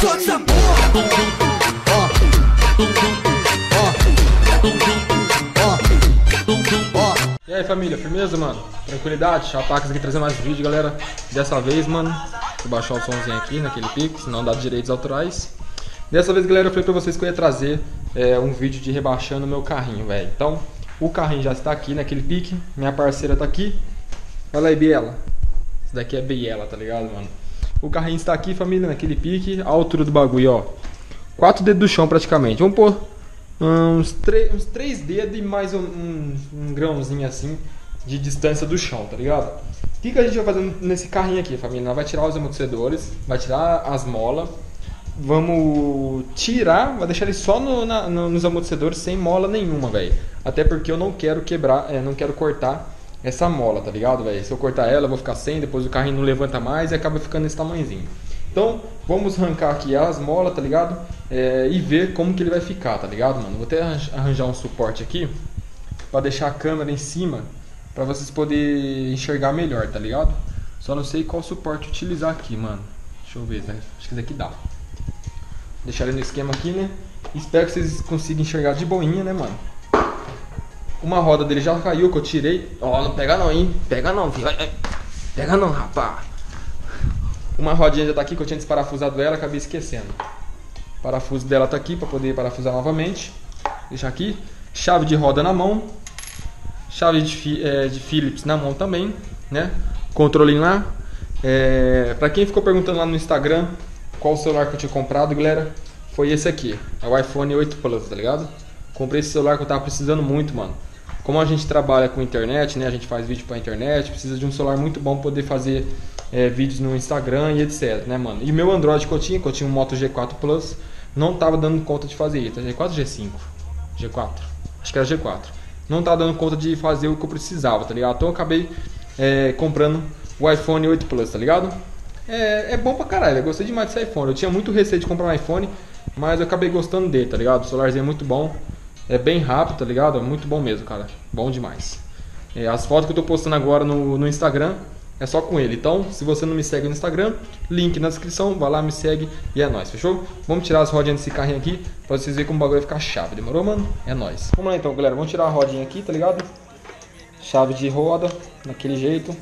solta essa porra. E aí família, firmeza, mano? Tranquilidade? Chapax aqui trazendo mais vídeo, galera. Dessa vez, mano, vou baixar o somzinho aqui naquele pique, senão dá direitos autorais. Dessa vez, galera, eu falei pra vocês que eu ia trazer um vídeo de rebaixando o meu carrinho, velho. Então, o carrinho já está aqui naquele pique, minha parceira tá aqui. Olha aí, Biela. Isso daqui é Biela, tá ligado, mano? O carrinho está aqui, família, naquele pique. A altura do bagulho, ó. 4 dedos do chão praticamente. Vamos pôr uns 3 dedos e mais um grãozinho assim de distância do chão, tá ligado? O que a gente vai fazer nesse carrinho aqui, família? Nós vai tirar os amortecedores, vai tirar as molas. Vamos tirar, vai deixar ele só nos amortecedores sem mola nenhuma, velho. Até porque eu não quero quebrar, não quero cortar essa mola, tá ligado, velho? Se eu cortar ela, eu vou ficar sem, depois o carrinho não levanta mais e acaba ficando esse tamanhozinho. Então, vamos arrancar aqui as molas, tá ligado? E ver como que ele vai ficar, tá ligado, mano? Vou até arranjar um suporte aqui pra deixar a câmera em cima, pra vocês poderem enxergar melhor, tá ligado? Só não sei qual suporte utilizar aqui, mano. Deixa eu ver, né? Acho que esse daqui dá. Deixar ele no esquema aqui, né? Espero que vocês consigam enxergar de boinha, né, mano? Uma roda dele já caiu, que eu tirei. Ó, não pega não, hein? Pega não, filho. Pega não, rapaz. Uma rodinha já tá aqui, que eu tinha desparafusado ela, acabei esquecendo. O parafuso dela tá aqui, pra poder parafusar novamente. Deixar aqui. Chave de roda na mão. Chave de Phillips na mão também, né? Controlinho lá. Pra quem ficou perguntando lá no Instagram qual o celular que eu tinha comprado, galera, foi esse aqui. É o iPhone 8 Plus, tá ligado? Comprei esse celular que eu tava precisando muito, mano. Como a gente trabalha com internet, né? A gente faz vídeo pra internet, precisa de um celular muito bom pra poder fazer vídeos no Instagram e etc, né, mano? E meu Android que eu tinha um Moto G4 Plus, não tava dando conta de fazer isso. G4 ou G5? G4. Acho que era G4. Não tava dando conta de fazer o que eu precisava, tá ligado? Então eu acabei comprando o iPhone 8 Plus, tá ligado? É bom pra caralho, eu gostei demais desse iPhone. Eu tinha muito receio de comprar um iPhone, mas eu acabei gostando dele, tá ligado? O celularzinho é muito bom. É bem rápido, tá ligado? É muito bom mesmo, cara. Bom demais. As fotos que eu tô postando agora no Instagram é só com ele. Então, se você não me segue no Instagram, link na descrição, vai lá, me segue e é nóis, fechou? Vamos tirar as rodinhas desse carrinho aqui pra vocês verem como o bagulho vai ficar chave. Demorou, mano? É nóis. Vamos lá então, galera. Vamos tirar a rodinha aqui, tá ligado? Chave de roda, daquele jeito.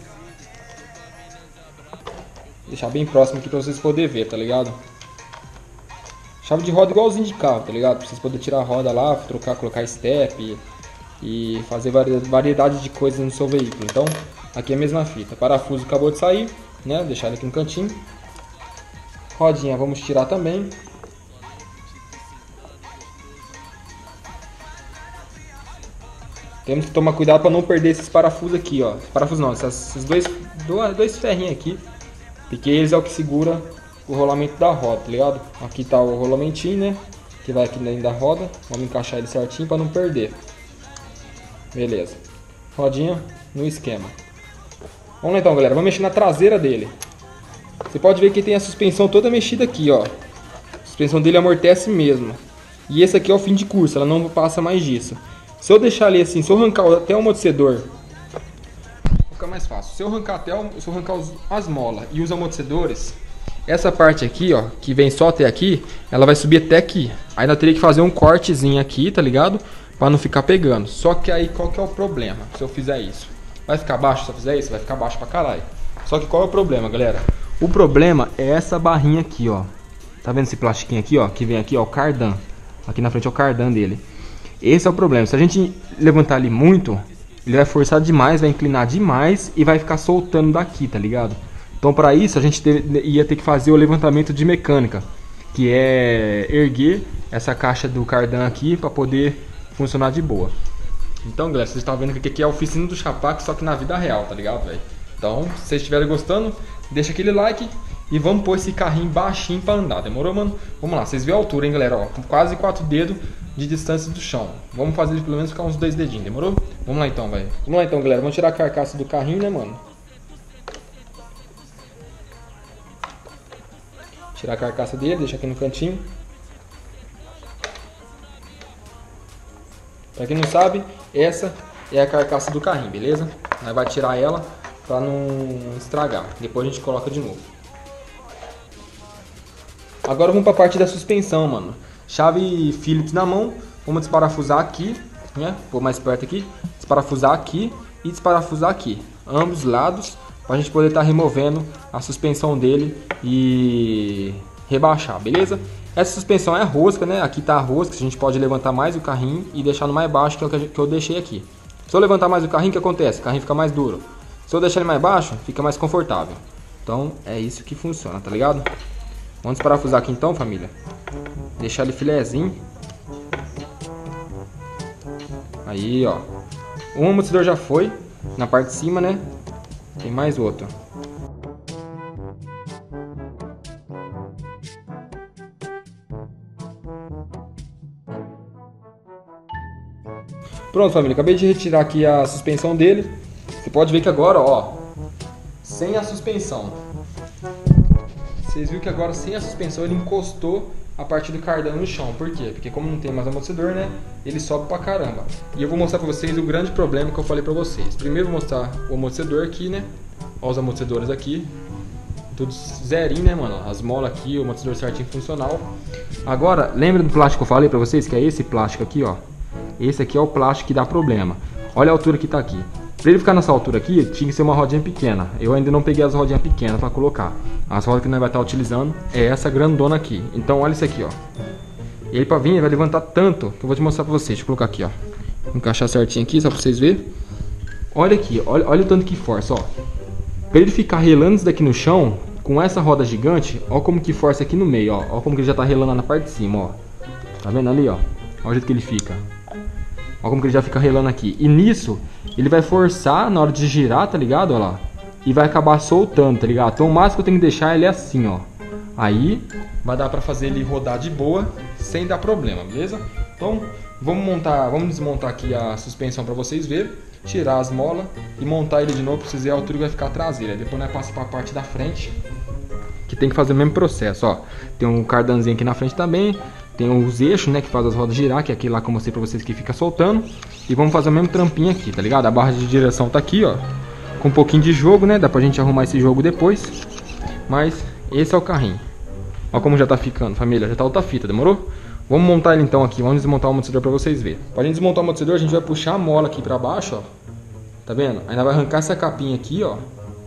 Deixar bem próximo aqui pra vocês poderem ver, tá ligado? Chave de roda igualzinho de carro, tá ligado? Pra vocês poderem tirar a roda lá, trocar, colocar step e fazer variedade de coisas no seu veículo. Então, aqui é a mesma fita. Parafuso acabou de sair, né? Deixar ele aqui no cantinho. Rodinha vamos tirar também. Temos que tomar cuidado para não perder esses parafusos aqui, ó. Parafusos não, esses dois ferrinhos aqui. Porque eles é o que segura o rolamento da roda, tá ligado? Aqui tá o rolamentinho, né? Que vai aqui dentro da roda. Vamos encaixar ele certinho para não perder. Beleza. Rodinha no esquema. Vamos lá então, galera. Vamos mexer na traseira dele. Você pode ver que tem a suspensão toda mexida aqui, ó. A suspensão dele amortece mesmo. E esse aqui é o fim de curso, ela não passa mais disso. Se eu deixar ali assim, se eu arrancar até o amortecedor, fica mais fácil. Se eu arrancar as molas e os amortecedores, essa parte aqui, ó, que vem só até aqui, ela vai subir até aqui. Ainda teria que fazer um cortezinho aqui, tá ligado? Pra não ficar pegando. Só que aí, qual que é o problema se eu fizer isso? Vai ficar baixo se eu fizer isso? Vai ficar baixo pra caralho. Só que qual é o problema, galera? O problema é essa barrinha aqui, ó. Tá vendo esse plastiquinho aqui, ó? Que vem aqui, ó, o cardan. Aqui na frente é o cardan dele. Esse é o problema. Se a gente levantar ele muito, ele vai forçar demais, vai inclinar demais e vai ficar soltando daqui, tá ligado? Então, para isso, a gente ia ter que fazer o levantamento de mecânica, que é erguer essa caixa do cardan aqui para poder funcionar de boa. Então, galera, vocês estão vendo que aqui é a oficina do Chapax, só que na vida real, tá ligado, velho? Então, se vocês estiverem gostando, deixa aquele like e vamos pôr esse carrinho baixinho para andar. Demorou, mano? Vamos lá, vocês viram a altura, hein, galera? Ó, com quase 4 dedos de distância do chão. Vamos fazer ele pelo menos ficar uns 2 dedinhos, demorou? Vamos lá então, velho. Vamos lá então, galera. Vamos tirar a carcaça do carrinho, né, mano? Tirar a carcaça dele, deixar aqui no cantinho. Pra quem não sabe, essa é a carcaça do carrinho, beleza? Aí vai tirar ela pra não estragar. Depois a gente coloca de novo. Agora vamos pra parte da suspensão, mano. Chave Phillips na mão. Vamos desparafusar aqui, né? Vou mais perto aqui. Desparafusar aqui e desparafusar aqui. Ambos lados, pra gente poder estar removendo a suspensão dele e rebaixar, beleza? Essa suspensão é rosca, né? Aqui tá a rosca, a gente pode levantar mais o carrinho e deixar no mais baixo, que é o que eu deixei aqui. Se eu levantar mais o carrinho, o que acontece? O carrinho fica mais duro. Se eu deixar ele mais baixo, fica mais confortável. Então é isso que funciona, tá ligado? Vamos desparafusar aqui então, família. Deixar ele filezinho. Aí, ó. Um amortecedor já foi. Na parte de cima, né? Tem mais outro. Pronto, família. Acabei de retirar aqui a suspensão dele. Você pode ver que agora, ó, sem a suspensão. Vocês viram que agora sem a suspensão ele encostou a parte do cardano no chão. Por quê? Porque como não tem mais amortecedor, né? Ele sobe pra caramba. E eu vou mostrar pra vocês o grande problema que eu falei pra vocês. Primeiro vou mostrar o amortecedor aqui, né? Ó os amortecedores aqui. Tudo zerinho, né, mano? As molas aqui, o amortecedor certinho funcional. Agora, lembra do plástico que eu falei pra vocês? Que é esse plástico aqui, ó. Esse aqui é o plástico que dá problema. Olha a altura que tá aqui. Pra ele ficar nessa altura aqui, tinha que ser uma rodinha pequena. Eu ainda não peguei as rodinhas pequenas pra colocar. As rodas que nós vai estar utilizando é essa grandona aqui. Então olha isso aqui, ó. Ele pra vir, ele vai levantar tanto que eu vou te mostrar pra vocês. Deixa eu colocar aqui, ó. Vou encaixar certinho aqui, só pra vocês verem. Olha aqui, olha o tanto que força, ó. Pra ele ficar relando isso daqui no chão, com essa roda gigante, ó como que força aqui no meio, ó. Ó como que ele já tá relando lá na parte de cima, ó. Tá vendo ali, ó? Olha o jeito que ele fica. Ó como que ele já fica relando aqui. E nisso, ele vai forçar na hora de girar, tá ligado? Ó lá. E vai acabar soltando, tá ligado? Então o máximo que eu tenho que deixar ele é assim, ó. Aí vai dar pra fazer ele rodar de boa, sem dar problema, beleza? Então vamos desmontar aqui a suspensão pra vocês verem. Tirar as molas e montar ele de novo pra vocês verem a altura que vai ficar a traseira. Depois nós passamos pra parte da frente, que tem que fazer o mesmo processo, ó. Tem um cardanzinho aqui na frente também. Tem os eixos, né, que faz as rodas girar, que é aquele lá que eu mostrei pra vocês que fica soltando. E vamos fazer o mesmo trampinho aqui, tá ligado? A barra de direção tá aqui, ó. Com um pouquinho de jogo, né? Dá pra gente arrumar esse jogo depois. Mas esse é o carrinho. Ó como já tá ficando, família. Já tá outra fita, demorou? Vamos montar ele então aqui. Vamos desmontar o amortecedor pra vocês verem. Pra gente desmontar o amortecedor, a gente vai puxar a mola aqui pra baixo, ó. Tá vendo? Aí nós vai arrancar essa capinha aqui, ó.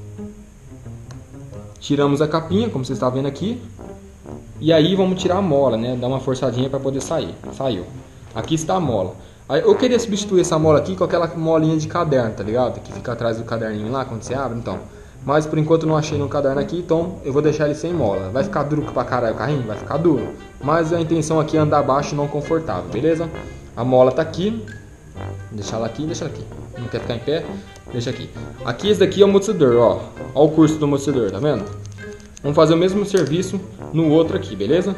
Tiramos a capinha, como vocês estão vendo aqui. E aí vamos tirar a mola, né? Dar uma forçadinha para poder sair. Saiu. Aqui está a mola. Aí eu queria substituir essa mola aqui com aquela molinha de caderno, tá ligado? Que fica atrás do caderninho lá, quando você abre, então. Mas por enquanto eu não achei no caderno aqui, então eu vou deixar ele sem mola. Vai ficar duro pra caralho o carrinho? Vai ficar duro. Mas a intenção aqui é andar baixo e não confortável, beleza? A mola tá aqui. Deixa ela aqui, deixa ela aqui. Não quer ficar em pé? Deixa aqui. Aqui esse daqui é o amortecedor, ó. Ó o curso do amortecedor, tá vendo? Vamos fazer o mesmo serviço no outro aqui, beleza?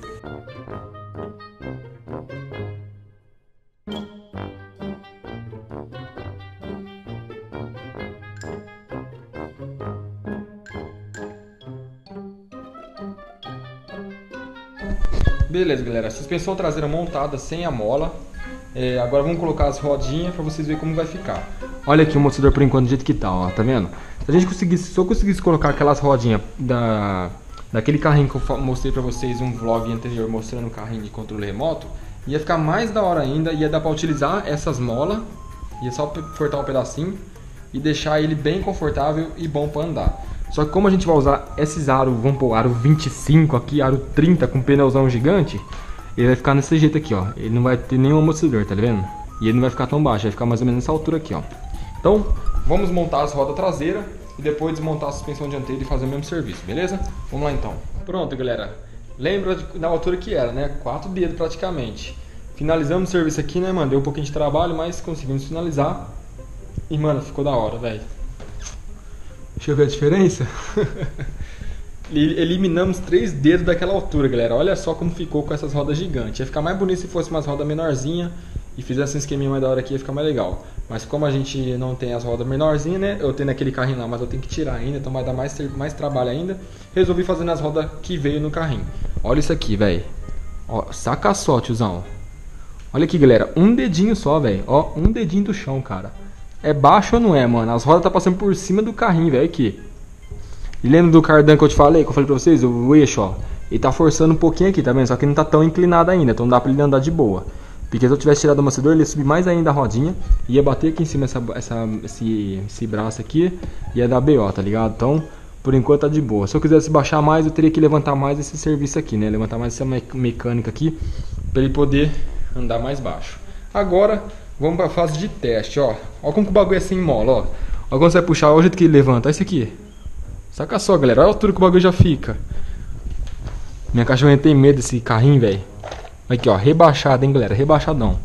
Beleza, galera. Suspensão traseira montada sem a mola. Agora vamos colocar as rodinhas para vocês verem como vai ficar. Olha aqui o amortecedor por enquanto do jeito que tá, ó. Tá vendo? Se eu conseguisse colocar aquelas rodinhas daquele carrinho que eu mostrei pra vocês um vlog anterior mostrando o carrinho de controle remoto, ia ficar mais da hora ainda, ia dar pra utilizar essas molas, ia só cortar um pedacinho e deixar ele bem confortável e bom pra andar. Só que como a gente vai usar esses aros, vamos pôr aro 25 aqui, aro 30 com pneuzão gigante, ele vai ficar desse jeito aqui, ó. Ele não vai ter nenhum amortecedor, tá vendo? E ele não vai ficar tão baixo, vai ficar mais ou menos nessa altura aqui, ó. Então, vamos montar as rodas traseiras e depois desmontar a suspensão dianteira e fazer o mesmo serviço, beleza? Vamos lá então. Pronto, galera. Lembra da altura que era, né? 4 dedos praticamente. Finalizamos o serviço aqui, né, mano? Deu um pouquinho de trabalho, mas conseguimos finalizar. E, mano, ficou da hora, velho. Deixa eu ver a diferença. Eliminamos 3 dedos daquela altura, galera. Olha só como ficou com essas rodas gigantes. Ia ficar mais bonito se fosse umas rodas menorzinhas e fizesse um esqueminha mais da hora aqui, ia ficar mais legal. Mas como a gente não tem as rodas menorzinhas, né? Eu tenho aquele carrinho lá, mas eu tenho que tirar ainda, então vai dar mais trabalho ainda. Resolvi fazer nas rodas que veio no carrinho. Olha isso aqui, velho. Ó, saca só, tiozão. Olha aqui, galera. Um dedinho só, velho. Ó, um dedinho do chão, cara. É baixo ou não é, mano? As rodas tá passando por cima do carrinho, velho. Aqui. E lembra do cardan que eu te falei? Que eu falei pra vocês? O eixo, ó. ele tá forçando um pouquinho aqui, tá vendo? Só que não tá tão inclinado ainda, então dá pra ele andar de boa. Porque se eu tivesse tirado o amortecedor, ele ia subir mais ainda a rodinha, ia bater aqui em cima esse braço aqui, ia dar BO, tá ligado? Então, por enquanto tá de boa. Se eu quisesse baixar mais, eu teria que levantar mais esse serviço aqui, né? Levantar mais essa mecânica aqui, pra ele poder andar mais baixo. Agora, vamos pra fase de teste, ó. Ó como que o bagulho é sem mola, ó. Ó quando você vai puxar, olha o jeito que ele levanta. Olha isso aqui. Saca só, galera. Olha a altura que o bagulho já fica. Minha cachorrinha tem medo desse carrinho, velho. Aqui, ó. Rebaixado, hein, galera. Rebaixadão.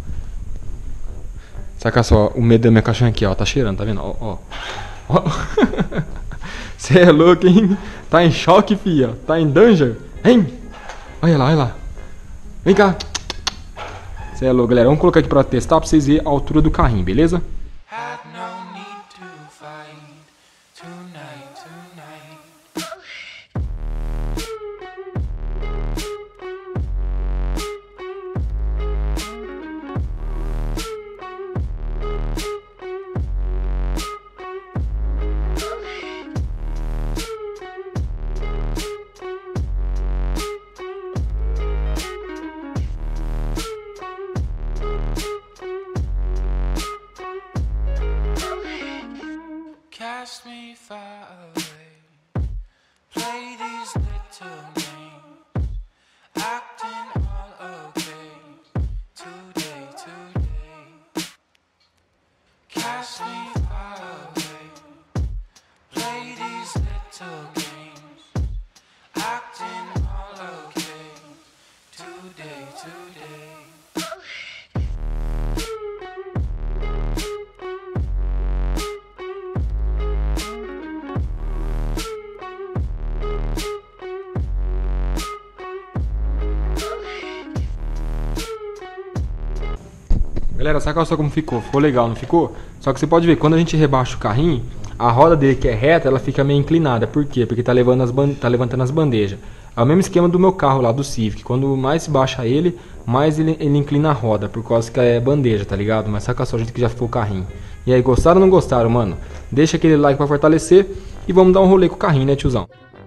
Saca só o medo da minha cachorrinha aqui, ó. Tá cheirando, tá vendo? Ó, ó. Você é louco, hein? Tá em choque, fia. Tá em danger. Hein? Olha lá, olha lá. Vem cá. Você é louco, galera. Vamos colocar aqui pra testar pra vocês verem a altura do carrinho, beleza? Cast me far away, play these little games, acting all okay, today. Cast me far away, play these little games, acting all okay, today. Galera, saca só como ficou? Ficou legal, não ficou? Só que você pode ver, quando a gente rebaixa o carrinho, a roda dele que é reta, ela fica meio inclinada. Por quê? Porque tá levantando as bandejas. É o mesmo esquema do meu carro lá, do Civic. Quando mais se baixa ele, mais ele inclina a roda, por causa que é bandeja, tá ligado? Mas saca só, gente, que já ficou o carrinho. E aí, gostaram ou não gostaram, mano? Deixa aquele like pra fortalecer e vamos dar um rolê com o carrinho, né, tiozão?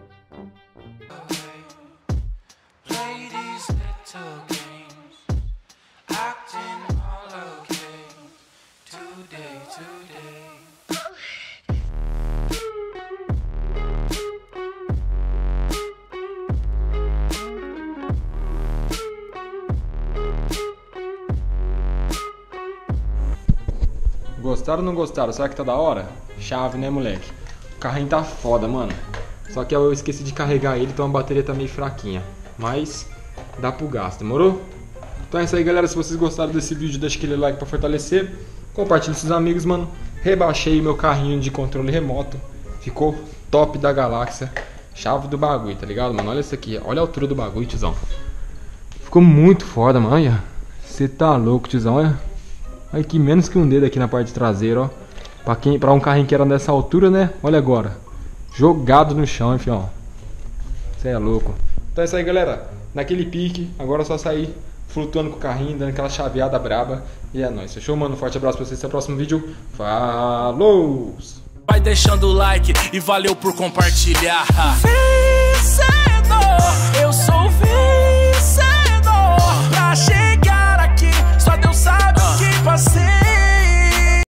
Gostaram ou não gostaram? Será que tá da hora? Chave, né, moleque? O carrinho tá foda, mano. Só que eu esqueci de carregar ele, então a bateria tá meio fraquinha. Mas dá pro gasto, demorou? Então é isso aí, galera. Se vocês gostaram desse vídeo, deixa aquele like pra fortalecer. Compartilhe com seus amigos, mano. Rebaixei meu carrinho de controle remoto. Ficou top da galáxia. Chave do bagulho, tá ligado, mano? Olha isso aqui. Olha a altura do bagulho, tiozão. Ficou muito foda, mano. Olha. Você tá louco, tiozão, olha. Olha aqui, menos que um dedo aqui na parte traseira, ó. Pra um carrinho que era dessa altura, né? Olha agora. Jogado no chão, enfim, ó. Você é louco. Então é isso aí, galera. Naquele pique, agora é só sair flutuando com o carrinho, dando aquela chaveada braba. E é nóis. Fechou, mano? Forte abraço pra vocês. Até o próximo vídeo. Falou! Vai deixando o like e valeu por compartilhar. Vencedor, eu sou vencedor.